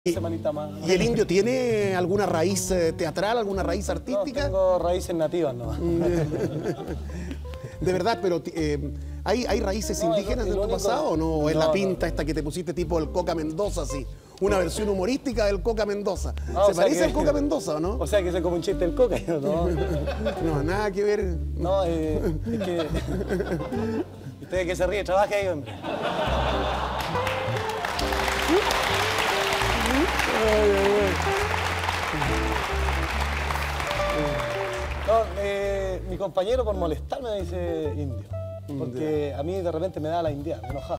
Semanita más. ¿Y el indio tiene alguna raíz teatral, alguna raíz No, artística? tengo raíces nativas, ¿no? De verdad, pero ¿hay raíces No, indígenas el de tu único- pasado o no? ¿O es la no, pinta no. esta que te pusiste tipo el Coca Mendoza, así? Una versión humorística del Coca Mendoza. Ah, ¿Se o sea parece que- al Coca Mendoza o no? O sea que soy como un chiste del coca, ¿no? No, nada que ver. No, es que... Usted que se ríe, trabaje ahí, hombre. No, mi compañero por molestarme me dice indio. Porque a mí de repente me da la india, me enoja.